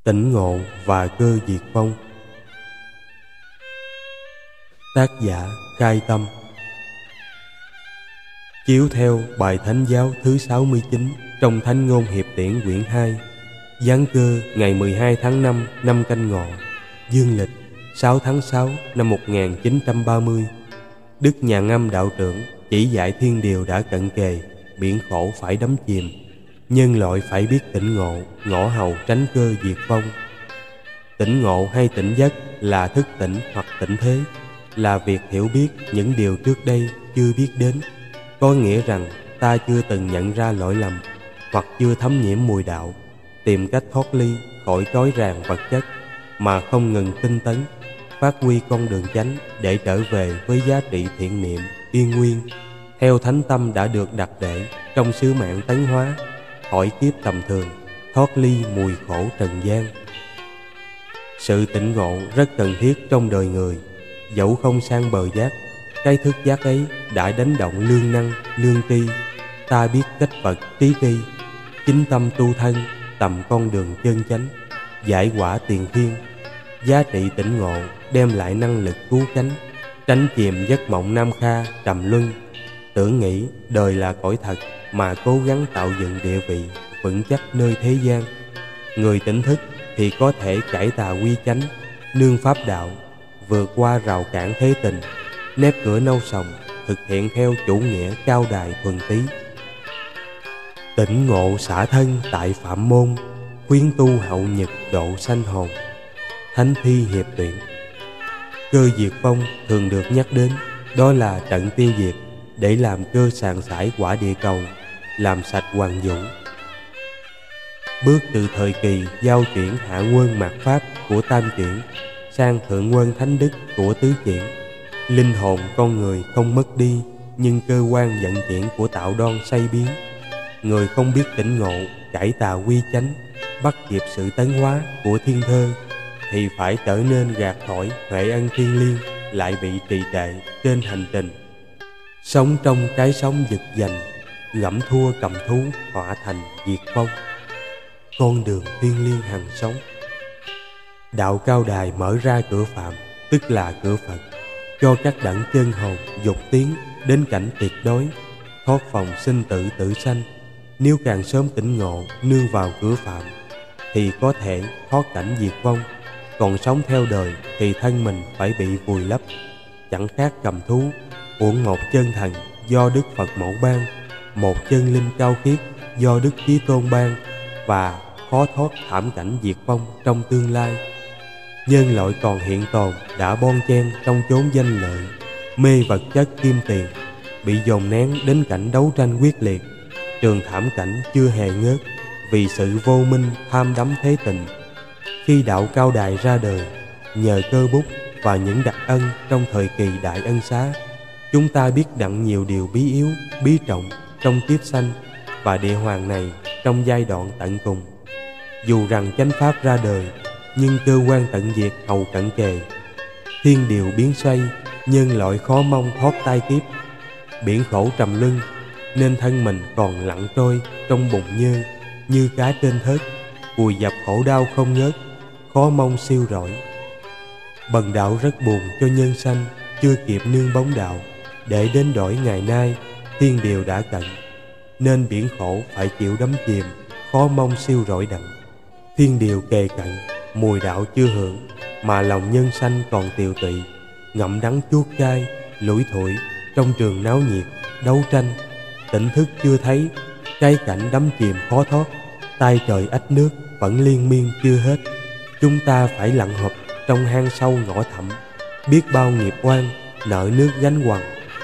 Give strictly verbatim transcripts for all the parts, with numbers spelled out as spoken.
Tỉnh ngộ và cơ diệt vong. Tác giả Khai Tâm. Chiếu theo bài Thánh giáo thứ sáu mươi chín trong Thánh ngôn hiệp điển quyển hai, giáng cơ ngày mười hai tháng năm năm Canh Ngọ, dương lịch sáu tháng sáu năm một nghìn chín trăm ba mươi. Đức Nhà Ngâm đạo trưởng chỉ dạy thiên điều đã cận kề, biển khổ phải đắm chìm, nhân loại phải biết tỉnh ngộ, ngõ hầu tránh cơ diệt vong. Tỉnh ngộ hay tỉnh giấc là thức tỉnh hoặc tỉnh thế, là việc hiểu biết những điều trước đây chưa biết đến, có nghĩa rằng ta chưa từng nhận ra lỗi lầm hoặc chưa thấm nhiễm mùi đạo, tìm cách thoát ly khỏi trói ràng vật chất mà không ngừng tinh tấn, phát huy con đường chánh để trở về với giá trị thiện niệm yên nguyên theo thánh tâm đã được đặt để trong sứ mạng tấn hóa, khỏi kiếp tầm thường, thoát ly mùi khổ trần gian. Sự tỉnh ngộ rất cần thiết trong đời người, dẫu không sang bờ giác, cái thức giác ấy đã đánh động lương năng, lương tri, ta biết cách Phật trí tri, chính tâm tu thân, tầm con đường chân chánh, giải quả tiền thiên. Giá trị tỉnh ngộ đem lại năng lực cứu cánh, tránh chìm giấc mộng nam kha trầm luân, tưởng nghĩ đời là cõi thật mà cố gắng tạo dựng địa vị vững chắc nơi thế gian. Người tỉnh thức thì có thể cải tà quy chánh, nương pháp đạo, vượt qua rào cản thế tình, nếp cửa nâu sòng, thực hiện theo chủ nghĩa cao đài thuần tí. Tỉnh ngộ xả thân tại Phạm môn, khuyến tu hậu nhật độ sanh hồn. Thánh thi hiệp tuyển. Cơ diệt vong thường được nhắc đến, đó là trận tiêu diệt để làm cơ sàn sải quả địa cầu, làm sạch hoàng vũ. Bước từ thời kỳ giao chuyển hạ quân mạt pháp của tam chuyển sang thượng quân thánh đức của tứ chuyển, linh hồn con người không mất đi, nhưng cơ quan vận chuyển của tạo đoan xây biến. Người không biết tỉnh ngộ, cải tà quy chánh, bắt kịp sự tấn hóa của thiên thơ, thì phải trở nên gạt khỏi huệ ân thiên liêng, lại bị trì trệ trên hành trình sống trong cái sống giật giành, gẫm thua cầm thú, họa thành diệt vong. Con đường thiêng liêng hằng sống. Đạo cao đài mở ra cửa phạm, tức là cửa Phật, cho các đẳng chân hồn dục tiến đến cảnh tuyệt đối, thoát phòng sinh tử tử sanh. Nếu càng sớm tỉnh ngộ, nương vào cửa phạm, thì có thể thoát cảnh diệt vong. Còn sống theo đời thì thân mình phải bị vùi lấp, chẳng khác cầm thú, uổng một chân thần do Đức Phật mẫu ban, một chân linh cao khiết do Đức Chí Tôn ban, và khó thoát thảm cảnh diệt vong trong tương lai. Nhân loại còn hiện tồn đã bon chen trong chốn danh lợi, mê vật chất kim tiền, bị dồn nén đến cảnh đấu tranh quyết liệt. Trường thảm cảnh chưa hề ngớt vì sự vô minh tham đắm thế tình. Khi đạo cao đài ra đời, nhờ cơ bút và những đặc ân trong thời kỳ đại ân xá, chúng ta biết đặng nhiều điều bí yếu, bí trọng trong kiếp sanh và địa hoàng này trong giai đoạn tận cùng. Dù rằng chánh pháp ra đời, nhưng cơ quan tận diệt hầu cận kề. Thiên điều biến xoay, nhân loại khó mong thoát tai kiếp. Biển khổ trầm luân, nên thân mình còn lặn trôi trong bụng nhơ, như cá trên thớt, vùi dập khổ đau không ngớt, khó mong siêu rỗi. Bần đạo rất buồn cho nhân sanh chưa kịp nương bóng đạo, để đến đổi ngày nay thiên điều đã cận, nên biển khổ phải chịu đắm chìm, khó mong siêu rỗi đặng. Thiên điều kề cận, mùi đạo chưa hưởng, mà lòng nhân sanh còn tiều tụy, ngậm đắng chuốt chai, lủi thủi trong trường náo nhiệt, đấu tranh. Tỉnh thức chưa thấy, cái cảnh đắm chìm khó thoát, tay trời ách nước vẫn liên miên chưa hết. Chúng ta phải lặn hụp trong hang sâu ngõ thẳm, biết bao nghiệp oan, nợ nước gánh quằn.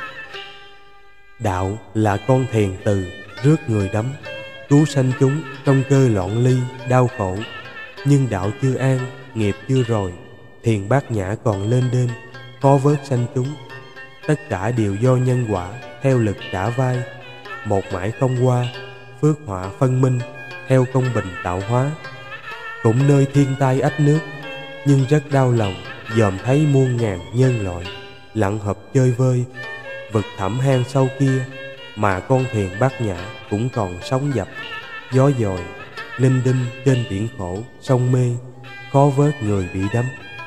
Đạo là con thiền từ, rước người đắm, cứu sanh chúng trong cơ loạn ly, đau khổ. Nhưng đạo chưa an, nghiệp chưa rồi, thiền bát nhã còn lên đên, khó vớt sanh chúng. Tất cả đều do nhân quả, theo lực trả vai. Một mãi không qua, phước họa phân minh, theo công bình tạo hóa. Cũng nơi thiên tai ách nước, nhưng rất đau lòng, dòm thấy muôn ngàn nhân loại lặn hợp chơi vơi vực thẳm hang sâu kia, mà con thuyền bát nhã cũng còn sóng dập, gió dồi, linh đinh trên biển khổ, sông mê, khó vớt người bị đắm.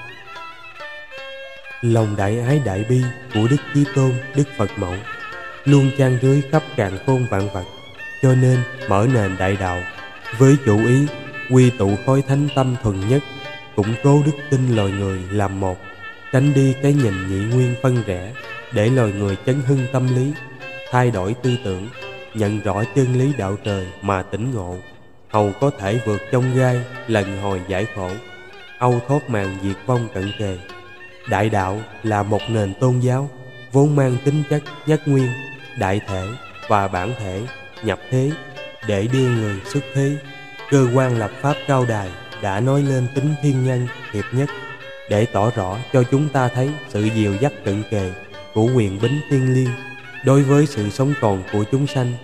Lòng đại ái đại bi của Đức Chí Tôn, Đức Phật Mẫu luôn chan rưới khắp càn khôn vạn vật, cho nên mở nền đại đạo với chủ ý quy tụ khối thánh tâm thuần nhất, củng cố đức tin loài người làm một, tránh đi cái nhìn nhị nguyên phân rẽ, để loài người chấn hưng tâm lý, thay đổi tư tưởng, nhận rõ chân lý đạo trời mà tỉnh ngộ, hầu có thể vượt chông gai, lần hồi giải khổ, âu thoát màn diệt vong cận kề. Đại đạo là một nền tôn giáo vốn mang tính chất nhất nguyên, đại thể và bản thể nhập thế, để đưa người xuất thế. Cơ quan lập pháp cao đài đã nói lên tính thiên nhân hiệp nhất, để tỏ rõ cho chúng ta thấy sự dìu dắt cận kề của quyền bính thiên liêng đối với sự sống còn của chúng sanh.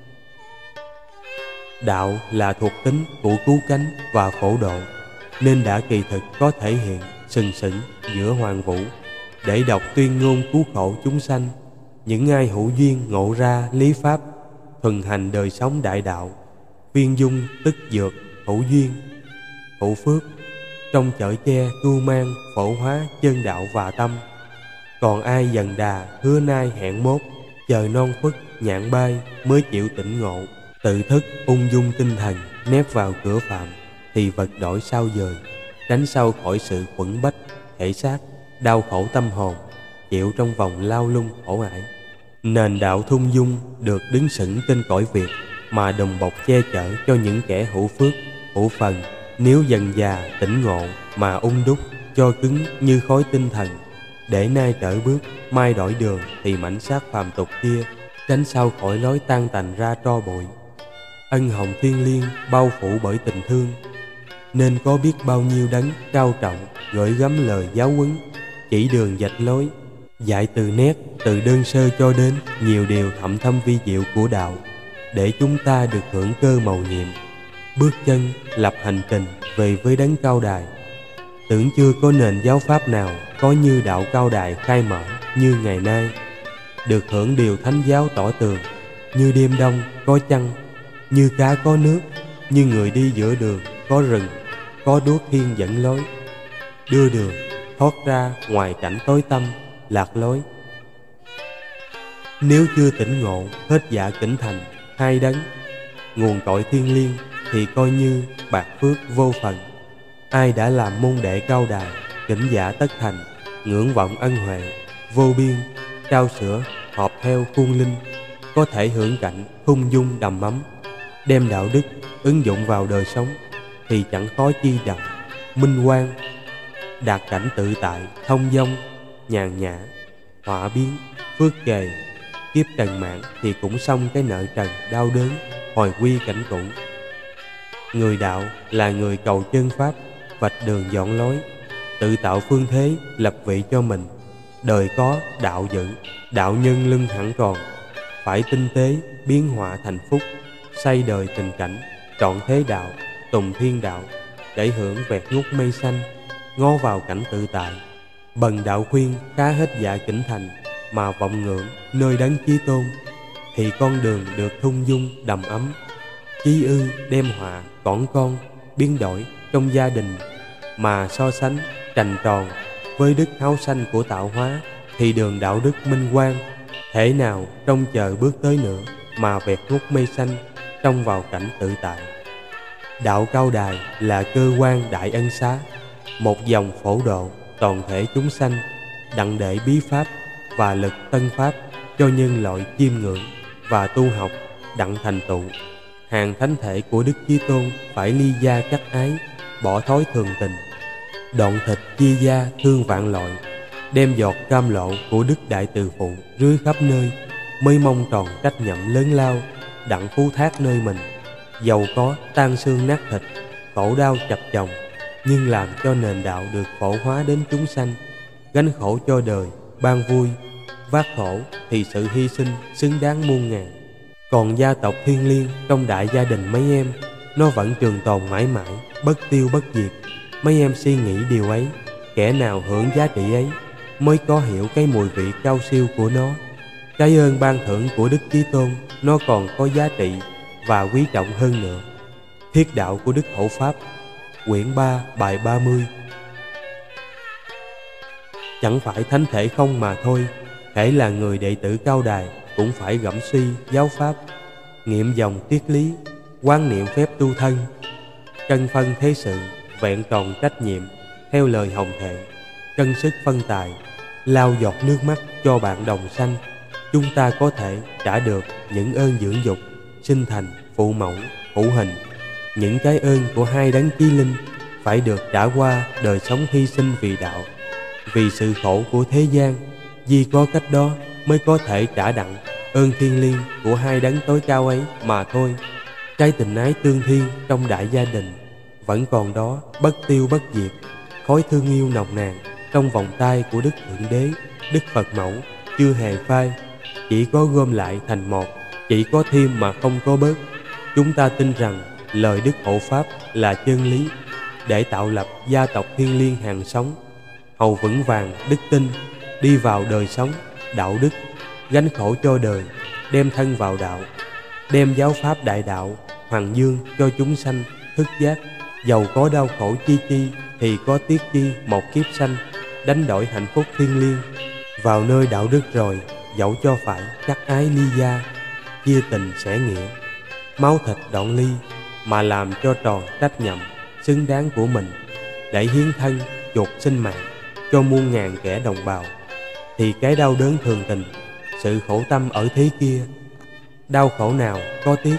Đạo là thuộc tính của cứu cánh và phổ độ, nên đã kỳ thực có thể hiện sừng sững giữa hoàng vũ, để đọc tuyên ngôn cứu khổ chúng sanh. Những ai hữu duyên ngộ ra lý pháp, thuần hành đời sống đại đạo, viên dung tức dược, hữu duyên hữu phước, trong chở che tu mang phổ hóa chân đạo và tâm. Còn ai dần đà hứa nay hẹn mốt, chờ non khuất nhạn bay mới chịu tỉnh ngộ, tự thức ung dung tinh thần nép vào cửa phạm, thì vật đổi sao dời, tránh sau khỏi sự quẩn bách thể xác, đau khổ tâm hồn, chịu trong vòng lao lung khổ ải. Nền đạo thung dung được đứng sững trên cõi Việt, mà đồng bọc che chở cho những kẻ hữu phước, hữu phần, nếu dần già tỉnh ngộ mà ung đúc cho cứng như khối tinh thần, để nay trở bước, mai đổi đường, thì mảnh xác phàm tục kia tránh sao khỏi lối tan tành ra tro bụi. Ân hồng thiên liêng bao phủ bởi tình thương, nên có biết bao nhiêu đấng cao trọng gửi gắm lời giáo huấn, chỉ đường vạch lối, dạy từ nét, từ đơn sơ cho đến nhiều điều thậm thâm vi diệu của đạo, để chúng ta được hưởng cơ mầu nhiệm, bước chân lập hành trình về với đấng cao đài. Tưởng chưa có nền giáo pháp nào có như đạo cao đài khai mở như ngày nay, được hưởng điều thánh giáo tỏ tường, như đêm đông có trăng, như cá có nước, như người đi giữa đường có rừng, có đuốc thiên dẫn lối, đưa đường thoát ra ngoài cảnh tối tăm lạc lối. Nếu chưa tỉnh ngộ hết dạ kính thành hai đấng, nguồn cội thiên liêng, thì coi như bạc phước vô phần. Ai đã làm môn đệ cao đài, kính giả tất thành, ngưỡng vọng ân huệ vô biên, trao sữa họp theo khuôn linh, có thể hưởng cảnh thung dung đầm ấm, đem đạo đức ứng dụng vào đời sống, thì chẳng khó chi đặng minh quang, đạt cảnh tự tại thông dong, nhàn nhã, họa biến, phước kề. Kiếp trần mạng thì cũng xong cái nợ trần đau đớn, hồi quy cảnh cũ. Người đạo là người cầu chân pháp, vạch đường dọn lối, tự tạo phương thế lập vị cho mình. Đời có đạo giữ, đạo nhân lưng hẳn còn, phải tinh tế biến họa thành phúc, xây đời tình cảnh, trọn thế đạo, tùng thiên đạo, để hưởng vẹt ngút mây xanh, ngó vào cảnh tự tại. Bần đạo khuyên khá hết dạ kính thành, mà vọng ngưỡng nơi đấng Chí Tôn, thì con đường được thung dung đầm ấm. Chí ư đem họa cỏn con biến đổi trong gia đình, mà so sánh trành tròn với đức háo sanh của tạo hóa, thì đường đạo đức minh quang, thể nào trông chờ bước tới nữa, mà vẹt ngút mây xanh, trông vào cảnh tự tại. Đạo cao đài là cơ quan đại ân xá, một dòng phổ độ toàn thể chúng sanh, đặng để bí pháp và lực tân pháp cho nhân loại chiêm ngưỡng và tu học, đặng thành tựu. Hàng thánh thể của Đức Chí Tôn phải ly gia cắt ái, bỏ thói thường tình, đoạn thịt chia gia thương vạn loại, đem giọt cam lộ của Đức Đại Từ Phụ rưới khắp nơi, mới mong tròn trách nhậm lớn lao, đặng phú thác nơi mình. Dầu có tan xương nát thịt, khổ đau chập chồng, nhưng làm cho nền đạo được phổ hóa đến chúng sanh, gánh khổ cho đời, ban vui, vác khổ thì sự hy sinh xứng đáng muôn ngàn. Còn gia tộc thiên liêng trong đại gia đình mấy em, nó vẫn trường tồn mãi mãi, bất tiêu bất diệt. Mấy em suy nghĩ điều ấy, kẻ nào hưởng giá trị ấy mới có hiểu cái mùi vị cao siêu của nó. Cái ơn ban thưởng của Đức Chí Tôn nó còn có giá trị và quý trọng hơn nữa. Thiết đạo của Đức Hộ Pháp quyển ba bài ba mươi. Chẳng phải thánh thể không mà thôi, hễ là người đệ tử Cao Đài cũng phải gẫm suy giáo pháp, nghiệm dòng triết lý, quán niệm phép tu thân, cân phân thế sự, vẹn toàn trách nhiệm, theo lời hồng thệ, cân sức phân tài, lau giọt nước mắt cho bạn đồng sanh. Chúng ta có thể trả được những ơn dưỡng dục, sinh thành, phụ mẫu, hữu hình, những cái ơn của hai đấng chí linh phải được trả qua đời sống hy sinh vì đạo, vì sự khổ của thế gian. Vì có cách đó mới có thể trả đặng ơn thiêng liêng của hai đấng tối cao ấy mà thôi. Cái tình ái tương thiên trong đại gia đình vẫn còn đó, bất tiêu bất diệt. Khói thương yêu nồng nàn trong vòng tay của Đức Thượng Đế, Đức Phật Mẫu chưa hề phai, chỉ có gom lại thành một, chỉ có thêm mà không có bớt. Chúng ta tin rằng lời Đức Hộ Pháp là chân lý để tạo lập gia tộc thiêng liêng hàng sống, hầu vững vàng đức tin, đi vào đời sống đạo đức, gánh khổ cho đời, đem thân vào đạo, đem giáo pháp đại đạo hoàng dương cho chúng sanh thức giác. Dầu có đau khổ chi chi thì có tiếc chi một kiếp sanh, đánh đổi hạnh phúc thiêng liêng vào nơi đạo đức rồi, dẫu cho phải chắc ái ly gia, chia tình sẻ nghĩa, máu thịt đoạn ly, mà làm cho tròn trách nhiệm xứng đáng của mình, để hiến thân chuộc sinh mạng cho muôn ngàn kẻ đồng bào, thì cái đau đớn thường tình, sự khổ tâm ở thế kia, đau khổ nào có tiếc.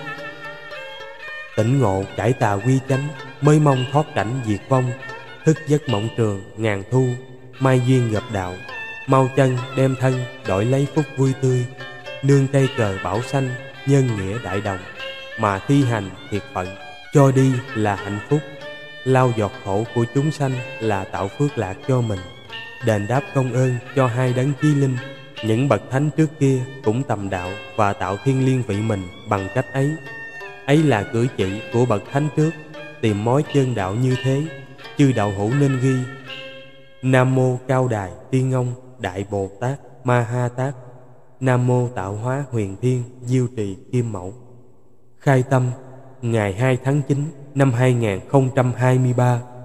Tỉnh ngộ cải tà quy chánh, mới mong thoát cảnh diệt vong, thức giấc mộng trường ngàn thu, mai duyên gặp đạo, mau chân đem thân đổi lấy phúc vui tươi, nương cây cờ bảo xanh, nhân nghĩa đại đồng, mà thi hành thiệt phận, cho đi là hạnh phúc. Lau giọt khổ của chúng sanh là tạo phước lạc cho mình, đền đáp công ơn cho hai đấng chí linh. Những bậc thánh trước kia cũng tầm đạo và tạo thiên liêng vị mình bằng cách ấy. Ấy là cử chỉ của bậc thánh trước, tìm mối chân đạo như thế, chư đạo hữu nên ghi. Nam mô Cao Đài Tiên Ông Đại Bồ Tát Ma Ha Tát. Nam mô Tạo Hóa Huyền Thiên Diêu Trì Kim Mẫu. Khai tâm ngày hai tháng chín năm hai nghìn không trăm hai mươi ba.